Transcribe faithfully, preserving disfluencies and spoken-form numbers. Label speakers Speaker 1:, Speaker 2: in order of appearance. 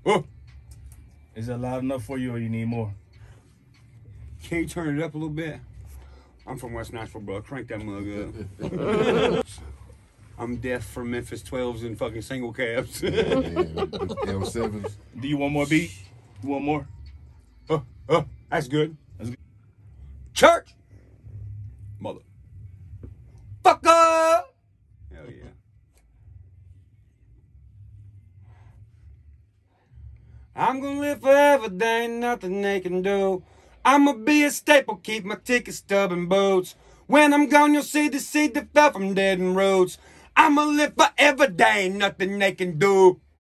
Speaker 1: Oh.
Speaker 2: Is that loud enough for you, or you need more?
Speaker 1: Can you turn it up a little bit? I'm from West Nashville, bro. Crank that mug up. I'm deaf from Memphis twelves and fucking single cabs.
Speaker 3: L sevens.
Speaker 2: Do you want more beat? You want more?
Speaker 1: Oh, oh, that's good.
Speaker 2: That's good.
Speaker 1: Church! Mother. Fucker! Hell yeah. I'm gonna live forever, there ain't nothing they can do. I'ma be a staple, keep my ticket stub and boots. When I'm gone, you'll see the seed that fell from dead and roots. I'ma live forever, there ain't nothing they can do.